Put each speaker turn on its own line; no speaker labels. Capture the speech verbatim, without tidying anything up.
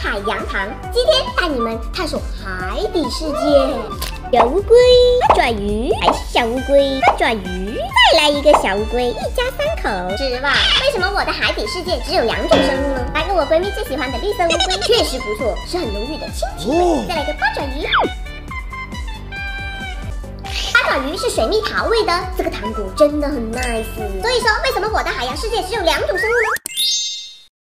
海洋堂，今天带你们探索海底世界。小乌龟、八爪鱼，还是小乌龟、八爪鱼，再来一个小乌龟，一家三口。是吧？为什么我的海底世界只有两种生物呢？来个我闺蜜最喜欢的绿色乌龟，确实不错，是很浓郁的清甜味。再来个八爪鱼。 八爪鱼是水蜜桃味的，这个糖果真的很 nice。所以说，为什么我的海洋世界只有两种生物呢？